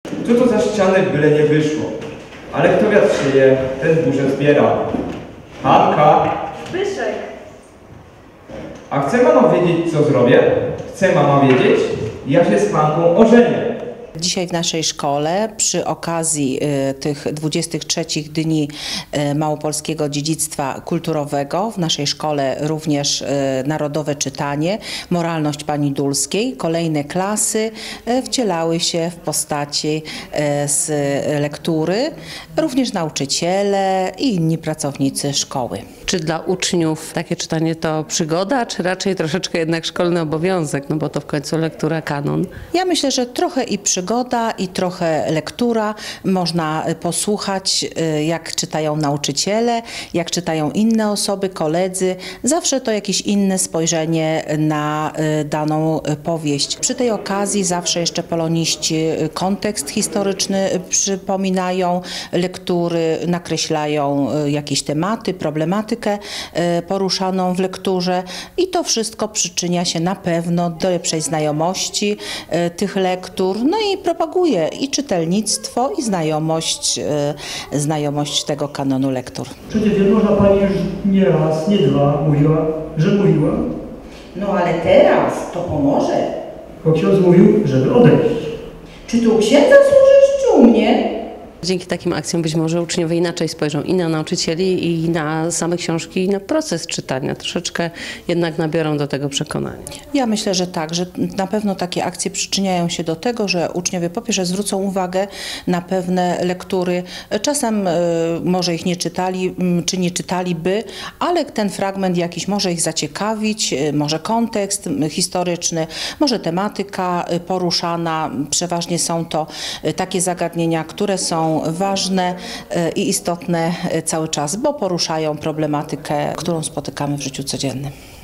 Co to za ściany, byle nie wyszło. Ale kto wiatr sieje, ten burzę zbiera. Hanka! Zbyszek! A chce mama wiedzieć, co zrobię? Chce mama wiedzieć? Ja się z Hanką ożenię. Dzisiaj w naszej szkole przy okazji tych 23 Dni Małopolskiego Dziedzictwa Kulturowego w naszej szkole również narodowe czytanie, moralność pani Dulskiej. Kolejne klasy wcielały się w postaci z lektury, również nauczyciele i inni pracownicy szkoły. Czy dla uczniów takie czytanie to przygoda, czy raczej troszeczkę jednak szkolny obowiązek, no bo to w końcu lektura kanon? Ja myślę, że trochę i przygoda, i trochę lektura. Można posłuchać, jak czytają nauczyciele, jak czytają inne osoby, koledzy. Zawsze to jakieś inne spojrzenie na daną powieść. Przy tej okazji zawsze jeszcze poloniści kontekst historyczny przypominają, lektury nakreślają jakieś tematy, problematykę poruszaną w lekturze i to wszystko przyczynia się na pewno do lepszej znajomości tych lektur, no i propaguje i czytelnictwo, i znajomość tego kanonu lektur. Przecież można pani już nie raz, nie dwa mówiła, że mówiła. No ale teraz to pomoże. Bo ksiądz mówił, żeby odejść. Czy tu u księdza służysz, czy u mnie? Dzięki takim akcjom być może uczniowie inaczej spojrzą i na nauczycieli, i na same książki, i na proces czytania. Troszeczkę jednak nabiorą do tego przekonania. Ja myślę, że tak, że na pewno takie akcje przyczyniają się do tego, że uczniowie po pierwsze zwrócą uwagę na pewne lektury. Czasem może ich nie czytali, czy nie czytaliby, ale ten fragment jakiś może ich zaciekawić, może kontekst historyczny, może tematyka poruszana. Przeważnie są to takie zagadnienia, które są ważne i istotne cały czas, bo poruszają problematykę, którą spotykamy w życiu codziennym.